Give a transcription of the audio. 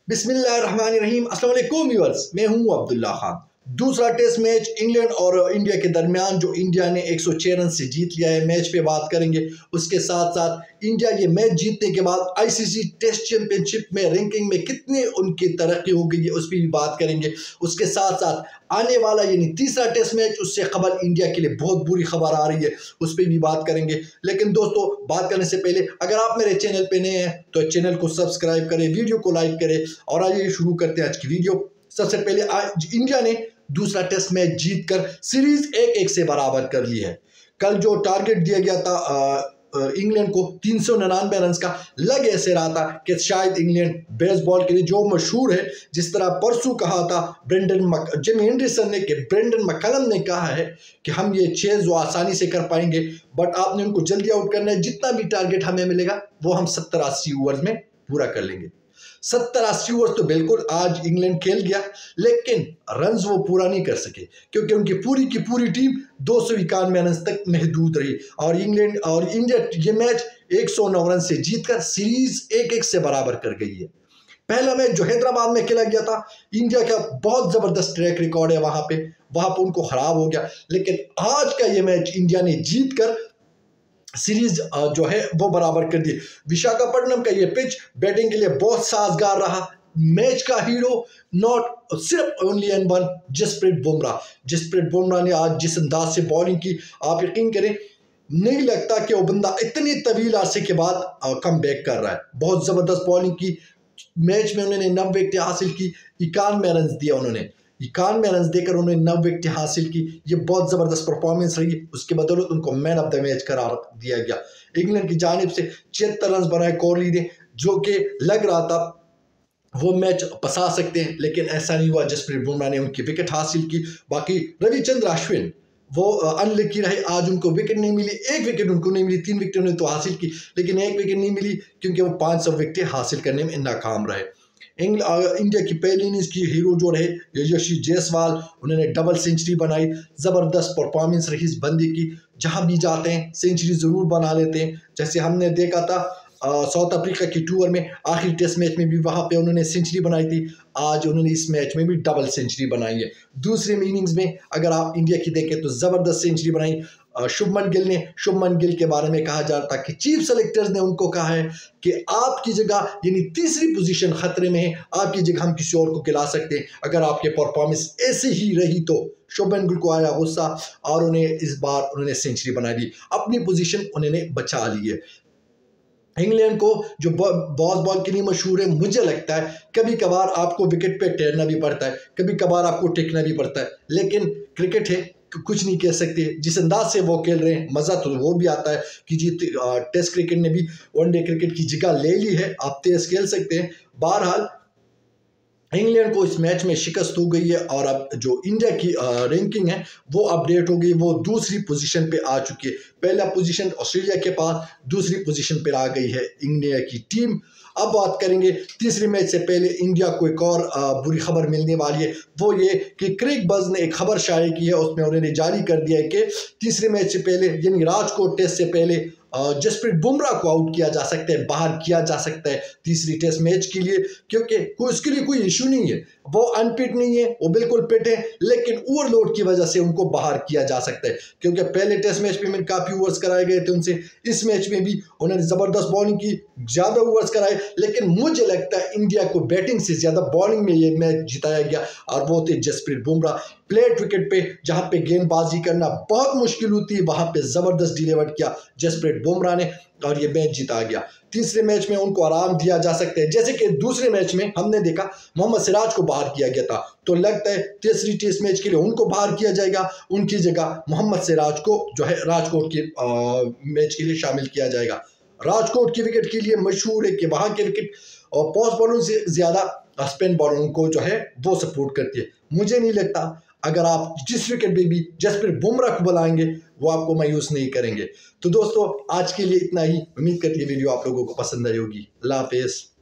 बिस्मिल्लाहिर्रहमानिर्रहीम। अस्सलाम वालेकुम व्यूअर्स, मैं हूं अब्दुल्ला खान। दूसरा टेस्ट मैच इंग्लैंड और इंडिया के दरमियान जो इंडिया ने 106 रन से जीत लिया है, मैच पे बात करेंगे। उसके साथ साथ इंडिया ये मैच जीतने के बाद आईसीसी टेस्ट चैंपियनशिप में रैंकिंग में कितनी उनकी तरक्की हो गई है उस पर भी बात करेंगे। उसके साथ साथ आने वाला यानी तीसरा टेस्ट मैच, उससे खबर इंडिया के लिए बहुत बुरी खबर आ रही है, उस पर भी बात करेंगे। लेकिन दोस्तों, बात करने से पहले अगर आप मेरे चैनल पे नए हैं तो चैनल को सब्सक्राइब करें, वीडियो को लाइक करें और आइए शुरू करते हैं आज की वीडियो। सबसे पहले आज इंडिया ने दूसरा टेस्ट मैच जीतकर सीरीज 1-1 से बराबर कर ली है। कल जो टारगेट दिया गया था इंग्लैंड को 399 रन का, लग ऐसे रहा था कि शायद इंग्लैंड बेसबॉल के लिए जो मशहूर है, जिस तरह परसों कहा था जिमी एंडरसन ने कि ब्रेंडन मैकलम ने कहा है कि हम ये चेज वो आसानी से कर पाएंगे, बट आपने उनको जल्दी आउट करना है। जितना भी टारगेट हमें मिलेगा वो हम 70-80 ओवर्स में पूरा कर लेंगे। 70-80 ओवर तो बिल्कुल आज इंग्लैंड खेल गया, लेकिन रन्स वो पूरा नहीं कर सके क्योंकि उनकी पूरी की पूरी टीम 291 रन तक महदूद रही और इंग्लैंड और इंडिया ये मैच 109 रन से जीतकर सीरीज 1-1 से बराबर कर गई है। पहला मैच जो हैदराबाद में खेला गया था, इंडिया का बहुत जबरदस्त ट्रैक रिकॉर्ड है, वहां पे उनको खराब हो गया, लेकिन आज का ये मैच इंडिया ने जीतकर सीरीज जो है वो बराबर कर दी। विशाखापट्टनम का ये पिच बैटिंग के लिए बहुत साजगार रहा। मैच का हीरो नॉट सिर्फ only and one Jasprit Bumrah ने आज जिस अंदाज से बॉलिंग की, आप यकीन करें नहीं लगता कि वो बंदा इतनी तवील अरसे के बाद कम बैक कर रहा है। बहुत जबरदस्त बॉलिंग की, मैच में उन्होंने 9 विकेटें हासिल की, 91 रन दिया उन्होंने, 91 रन देकर उन्होंने 9 विकेटें हासिल की। ये बहुत ज़बरदस्त परफॉर्मेंस रही। उसके बदौलत उनको मैन ऑफ द मैच करार दिया गया। इंग्लैंड की जानिब से 76 रन बनाए कोहली ने, जो कि लग रहा था वो मैच फंसा सकते हैं, लेकिन ऐसा नहीं हुआ। जसप्रीत बुमराह ने उनकी विकेट हासिल की। बाकी रविचंद्र अश्विन वो अनलकी रहे, आज उनको विकेट नहीं मिली, एक विकेट उनको नहीं मिली। 3 विकेट उन्होंने तो हासिल की, लेकिन एक विकेट नहीं मिली क्योंकि वो 500 विकेटें हासिल करने में नाकाम रहे। इंडिया की पहली इनिंग्स की हीरो जो रहे यशस्वी जायसवाल, उन्होंने डबल सेंचुरी बनाई। ज़बरदस्त परफॉर्मेंस रही इस बंदे की, जहां भी जाते हैं सेंचुरी ज़रूर बना लेते हैं। जैसे हमने देखा था साउथ अफ्रीका की टूर में, आखिरी टेस्ट मैच में भी वहां पे उन्होंने सेंचुरी बनाई थी। आज उन्होंने इस मैच में भी डबल सेंचुरी बनाई है। दूसरे इनिंग्स में अगर आप इंडिया की देखें तो ज़बरदस्त सेंचुरी बनाई शुभमन गिल के बारे में कहा जा रहा था कि चीफ सेलेक्टर्स ने उनको कहा है कि आपकी जगह यानी तीसरी पोजीशन खतरे में है, आपकी जगह हम किसी और को खिला सकते हैं अगर आपके परफॉर्मेंस ऐसे ही रही तो। शुभमन गिल को आया गुस्सा और उन्हें इस बार उन्होंने सेंचुरी बना दी, अपनी पोजीशन उन्होंने बचा ली है। इंग्लैंड को जो बॉल के लिए मशहूर है, मुझे लगता है कभी कभार आपको विकेट पे ठहरना भी पड़ता है, कभी कभार आपको टिकना भी पड़ता है, लेकिन क्रिकेट है, कुछ नहीं कह सकते। जिस अंदाज से वो खेल रहे हैं, मज़ा तो वो भी आता है कि जी टेस्ट क्रिकेट ने भी वनडे क्रिकेट की जगह ले ली है, आप तेज खेल सकते हैं। बहरहाल इंग्लैंड को इस मैच में शिकस्त हो गई है और अब जो इंडिया की रैंकिंग है वो अपडेट हो गई, वो दूसरी पोजीशन पे आ चुकी है। पहला पोजीशन ऑस्ट्रेलिया के पास, दूसरी पोजीशन पे आ गई है इंडिया की टीम। अब बात करेंगे तीसरे मैच से पहले इंडिया को एक और बुरी खबर मिलने वाली है, वो ये कि क्रिक बज़ ने एक खबर शाये की है। उसमें उन्होंने जारी कर दिया है कि तीसरे मैच से पहले यानी राजकोट टेस्ट से पहले जसप्रीत बुमराह को आउट किया जा सकता है, बाहर किया जा सकता है तीसरी टेस्ट मैच के लिए, क्योंकि उसके लिए कोई इशू नहीं है, वो अनफिट नहीं है, वो बिल्कुल फिट है, लेकिन ओवरलोड की वजह से उनको बाहर किया जा सकता है। क्योंकि पहले टेस्ट मैच में काफ़ी ओवर्स कराए गए थे उनसे, इस मैच में भी उन्होंने ज़बरदस्त बॉलिंग की, ज़्यादा ओवर्स कराए, लेकिन मुझे लगता है इंडिया को बैटिंग से ज़्यादा बॉलिंग में ये मैच जिताया गया और वो थे जसप्रीत बुमराह। प्लेट विकेट पे जहां पे गेंदबाजी करना बहुत मुश्किल होती है, वहां पे जबरदस्त डिलीवर किया जसप्रीत बुमराह ने और ये मैच जीता गया। तीसरे मैच में उनको आराम दिया जा सकता है, जैसे कि दूसरे मैच में हमने देखा मोहम्मद सिराज को बाहर किया गया था, तो लगता है तीसरी टेस्ट मैच के लिए उनको बाहर किया जाएगा, उनकी जगह मोहम्मद सिराज को जो है राजकोट के मैच के लिए शामिल किया जाएगा। राजकोट की विकेट के लिए मशहूर है कि वहां के विकेट और फास्ट बॉलरों से ज्यादा स्पिन बॉलरों को जो है वो सपोर्ट करती है। मुझे नहीं लगता अगर आप जिस विकेट पे भी जसप्रीत बुमराह को बुलाएंगे वो आपको मायूस नहीं करेंगे। तो दोस्तों, आज के लिए इतना ही। उम्मीद करती है वीडियो आप लोगों को पसंद आई होगी। अल्लाह हाफिज़।